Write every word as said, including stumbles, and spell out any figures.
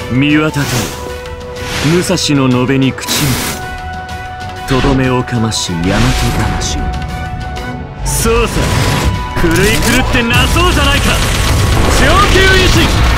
見渡と武蔵の延べに口にとどめをかまし大和魂。そうさ、狂い狂ってなそうじゃないか。上級維新